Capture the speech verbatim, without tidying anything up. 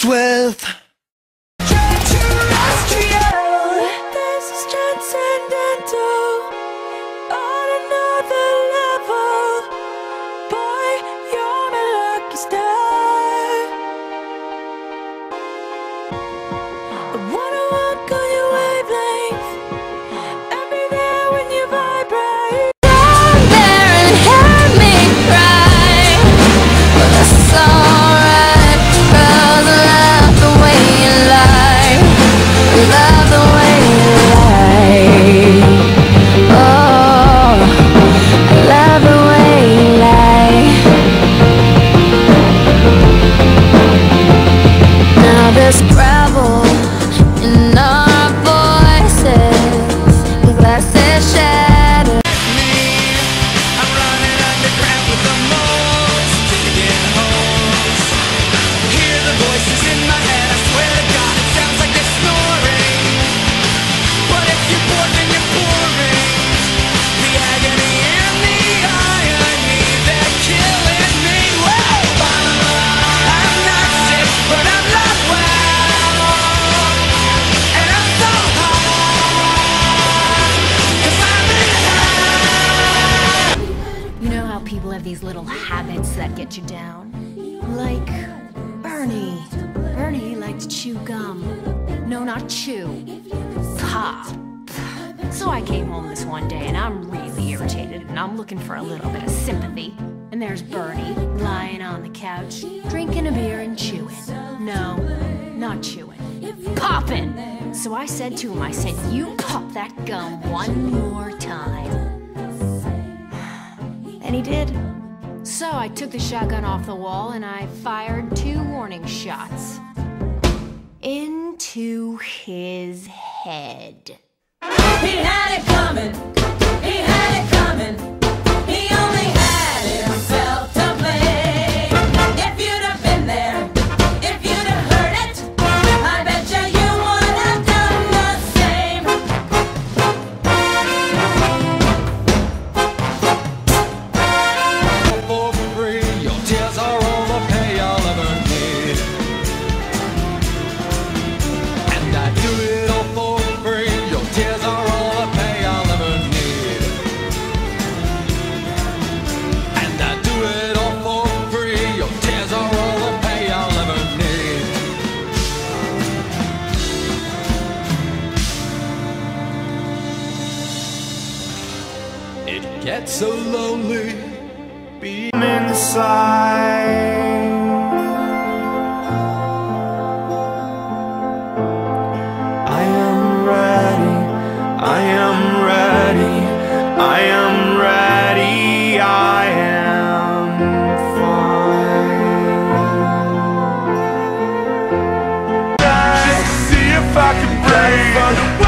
mess with. Extraterrestrial, this is transcendental, on another level. Boy, you're my lucky star. I wanna walk on your wavelength, and be there when you vibrate. Down there and hear me cry, but that's alright, 'cause I love the way you lie. Love the way you lie. Oh, I love the way you lie. Now there's gravel in our voices, the glass is shattered. I'm running underground with the most digging holes. Hear the voices in my head, I swear to God, it sounds like they're snoring. But if you're bored, then you're boring. The agony and the irony, they're killing me. Whoa! I'm not sick, but I'm not well. And I'm so high, 'cause I'm in high. You know how people have these little habits that get you down? Like Bernie. Bernie liked to chew gum. No, not chew. Pop. So I came home this one day and I'm really irritated and I'm looking for a little bit of sympathy. And there's Bernie lying on the couch, drinking a beer and chewing. No, not chewing. Popping! So I said to him, I said, you pop that gum one more time. And he did. So I took the shotgun off the wall and I fired two warning shots into his head. He had it coming, he had it coming, he only had himself to blame. If you'd have been there, if you'd have heard it, I bet you you would have done the same. For free, your tears are all the pay I'll ever need. And I do it all for free, your tears are all the pay I'll ever need. And I do it all for free, your tears are all the pay I'll ever need. It gets so lonely being inside. I am ready, I am ready, I am ready, I am fine. Just see if I can break.